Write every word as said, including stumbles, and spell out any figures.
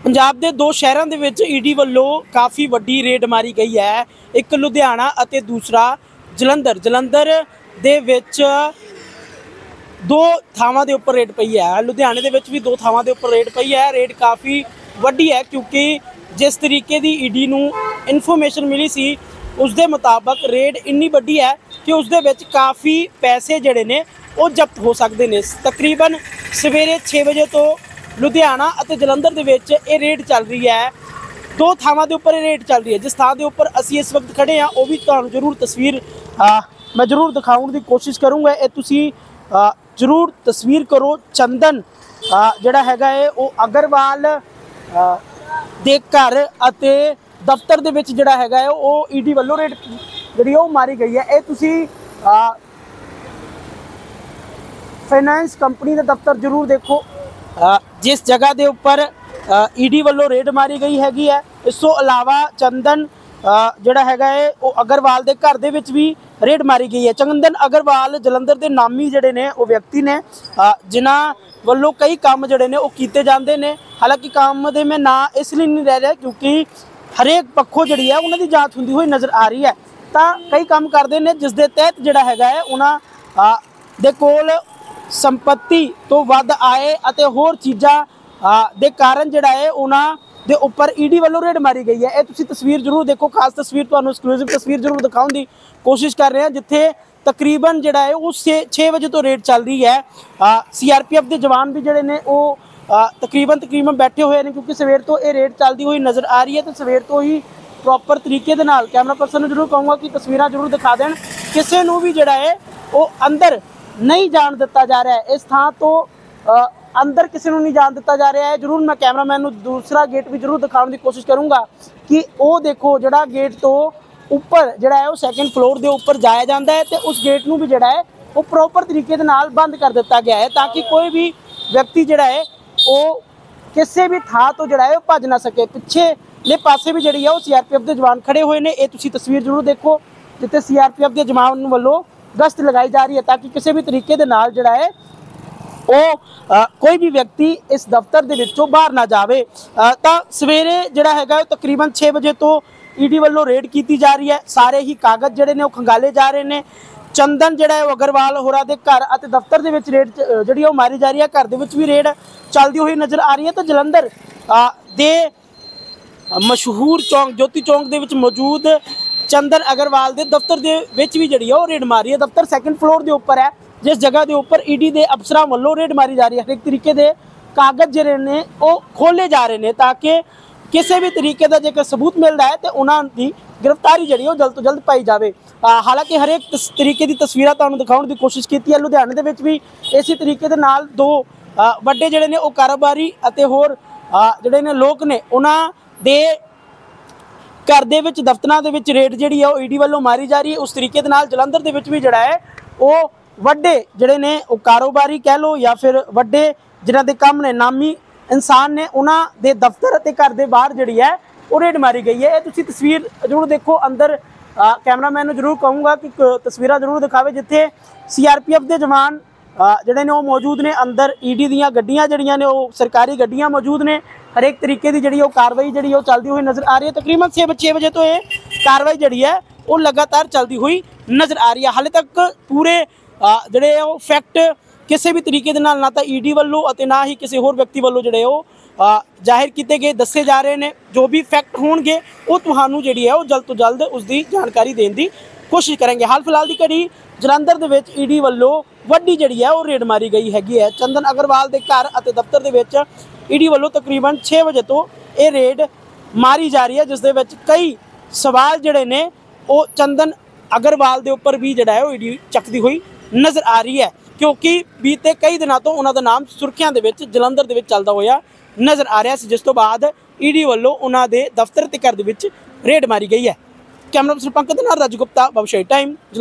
पंजाब के दो शहरों के विच ईडी वालों काफ़ी वड्डी रेड मारी गई है। एक लुधियाना और दूसरा जलंधर। जलंधर दे विच दो थावां दे उपर रेड पई है, लुधियाने दे विच भी दो थावां दे उपर रेड पई है। रेड काफ़ी वड्डी है क्योंकि जिस तरीके की ईडी नूं इन्फॉर्मेशन मिली सी उस दे मुताबक रेड इन्नी वड्डी है कि उस दे विच काफ़ी पैसे जिहड़े ने वो जब्त हो सकते हैं। तकरीबन सवेरे छे बजे तो लुधियाना और जलंधर दे विच ये रेड चल रही है। दो थावां दे उपर रेड चल रही है। जिस थां दे उपर असीं इस वक्त खड़े हाँ वो भी तुहानूं जरूर तस्वीर आ, मैं जरूर दिखाउण की कोशिश करूँगा। ये तुसीं आ, जरूर तस्वीर करो। चंदन आ, जिहड़ा हैगा है वो अग्रवाल आ, दे घर अते दफ्तर दे विच जिहड़ा हैगा है वो ईडी वालों रेड जिहड़ी वो मारी गई है। ये तुसीं फाइनेंस कंपनी के दफ्तर जरूर देखो। आ, जिस जगह के उपर ईडी वालों रेड मारी गई हैगी है। इस तो अलावा चंदन जिहड़ा हैगा है वो अग्रवाल के घर दे विच भी रेड मारी गई है। चंदन अग्रवाल जलंधर के नामी जिहड़े ने वो व्यक्ति ने जिन्हां वालों कई काम जिहड़े ने वो कीते जांदे ने। हालांकि काम दे मैं ना इसलिए नहीं रह रहा क्योंकि हरेक पक्षों जिहड़ी है उन्हां दी जांच हुंदी हुई नज़र आ रही है। तो कई काम करते हैं जिस दे तहत जिहड़ा हैगा है उन्हां दे कोल संपत्ति तो वध आए अते होर चीज़ां दे कारण जिहड़ा है उन्हां दे उपर ईडी वालों रेड मारी गई है। ये तुसीं तस्वीर जरूर देखो। खास तस्वीर तुहानूं एक्सक्लूसिव तस्वीर जरूर दिखाउण की कोशिश कर रहे हैं जिथे तकरीबन जिहड़ा है वो छे बजे तो रेड चल रही है। सी आर पी एफ के जवान भी जिहड़े ने वो तकरीबन तकरीबन बैठे हुए हैं क्योंकि सवेर तो ये रेड चलती हुई नज़र आ रही है। तो सवेर तो ही प्रॉपर तरीके दे नाल कैमरा पर्सन जरूर कहूँगा कि तस्वीरां जरूर दिखा दें। किसी नूं भी जिहड़ा है वो अंदर नहीं जान दिता जा रहा है। इस थां तो आ, अंदर किसी को नहीं जान दिता जा रहा है। जरूर मैं कैमरामैन दूसरा गेट भी जरूर दिखाने की कोशिश करूँगा कि वो देखो जड़ा गेट तो उपर जड़ा है वो सैकेंड फ्लोर के उपर जाया जाता है। तो उस गेट में भी जड़ा है वो प्रॉपर तरीके के नाल बंद कर दिता गया है ताकि कोई भी व्यक्ति जड़ा है वो किसी भी थां तो जड़ा है वो भज ना सके। पिछे ले पासे भी जड़ी है वो सी आर पी एफ के जवान खड़े हुए हैं। ये तुसीं तस्वीर जरूर देखो जिते सी आर पी एफ के जवान वालों गश्त लगाई जा रही है ताकि किसी भी तरीके के नाल जड़ा है वो आ, कोई भी व्यक्ति इस दफ्तर के विचों बाहर ना जाए। तो सवेरे जिहड़ा हैगा तकरीबन छे बजे तो ईडी वालों रेड की जा रही है। सारे ही कागज जिहड़े ने वो खंगाले जा रहे हैं। चंदन जिहड़ा है वो अग्रवाल होरां दे घर अते दफ्तर दे विच रेड जिहड़ी वो मारी जा रही है। घर दे विच भी रेड चलती हुई नज़र आ रही है। तो जलंधर दे मशहूर चौंक ज्योति चौंक दे विच मौजूद चंदन अग्रवाल दे दफ्तर दे विच भी जिहड़ी है वो रेड मारी है। दफ्तर सैकेंड फ्लोर के उपर है जिस जगह के उपर ईडी के अफसरों वालों रेड मारी जा रही है। हर एक तरीके के कागज जिहड़े ने वो खोले जा रहे हैं ताकि किसी भी तरीके का जेकर सबूत मिलता है तो उन्होंने गिरफ्तारी जी जल्द तो जल्द पाई जाए। हालांकि हर एक तरीके की तस्वीरें तुहानूं दिखाउण की कोशिश की है। लुधियाने दे विच भी इसी तरीके दे नाल दो वड्डे जिहड़े ने वो कारोबारी अते होर जिहड़े ने लोग ने उन्हां दे घर दे विच दफ्तरां दे विच रेड जिहड़ी है वो ईडी वालों मारी जा रही है। उस तरीके दे नाल जलंधर दे विच भी जिहड़ा है वो वड्डे जिहड़े ने वो कारोबारी कह लो या फिर वड्डे जिन्हां दे काम ने नामी इंसान ने उन्हां दे दफ्तर अते घर दे बाहर जिहड़ी है वो रेड मारी गई है। ये तुसीं तस्वीर जरूर देखो। अंदर कैमरामैन नूं जरूर कहूँगा कि तस्वीरां जरूर दिखावे जिथे सी आर पी एफ के जवान जिहड़े ने वो मौजूद ने। अंदर ईडी दीयां गड्डियां जिहड़ियां ने वो सरकारी गड्डियां मौजूद ने। हर एक तरीके की जिहड़ी वो कार्रवाई जिहड़ी वो चलती हुई नज़र आ रही है। तकरीबन छे छे बजे तो ये कार्रवाई जिहड़ी है वो लगातार चलती हुई नज़र आ रही है। हाले तक पूरे जिहड़े वो फैक्ट किसी भी तरीके दे नाल ना तो ईडी वालों अते ना ही किसी होर व्यक्ति वालों जिहड़े वो जाहिर किए गए दसे जा रहे हैं। जो भी फैक्ट होणगे वो तुहानूं जिहड़ी है वो जल्द तो जल्द उसकी जानकारी देने की कोशिश करेंगे। हाल फिलहाल की घड़ी जलंधर दे विच ईडी वालों वड्डी जिहड़ी है वो रेड मारी गई हैगी है। चंदन अग्रवाल के घर अते दफ्तर दे विच ईडी वालों तकरीबन छे बजे तो ये रेड मारी जा रही है जिस दे विच कई सवाल जिहड़े ने वो चंदन अग्रवाल के उपर भी जिहड़ा है वो ईडी चकती हुई नज़र आ रही है क्योंकि बीते कई दिनों तो उन्होंने नाम सुर्खियां दे विच जलंधर दे विच चलदा होया नज़र आ रहा है। जिस तो बाद ईडी वालों उन्होंने दफ्तर ते घर दे विच रेड मारी गई है। कैमरा पर्सन पंकज दे नाल राजू गुप्ता, बाबूशाही टाइम।